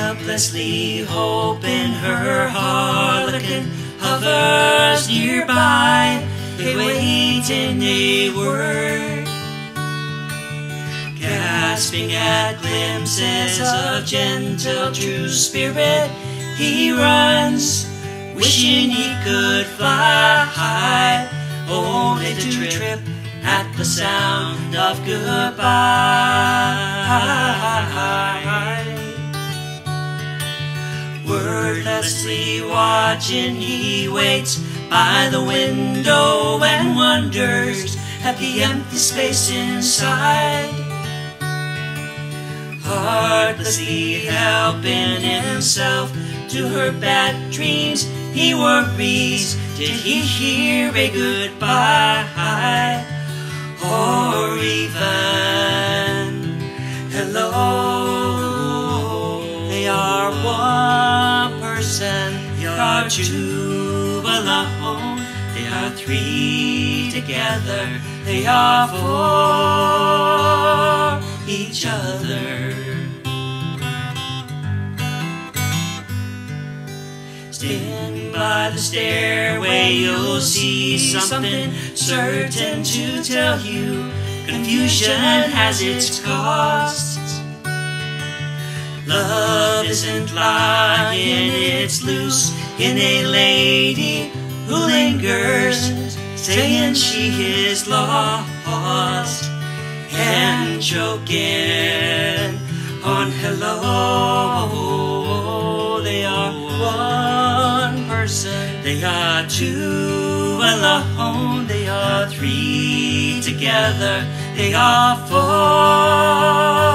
Helplessly hoping her harlequin hovers nearby, awaiting a word, gasping at glimpses of gentle true spirit. He runs, wishing he could fly high, only to trip at the sound of goodbye. Wordlessly watching, he waits by the window and wonders at the empty space inside. Heartlessly helping himself to her bad dreams, he worries, did he hear a goodbye? Or even hello? They are one person, they are two alone, they are three together, they are for each other. Stand by the stairway, you'll see something certain to tell you. Confusion has its costs. Love isn't lying, it's loose in a lady who lingers, saying she is lost, and choking on hello. They are one person, they are two alone, they are three together, they are four.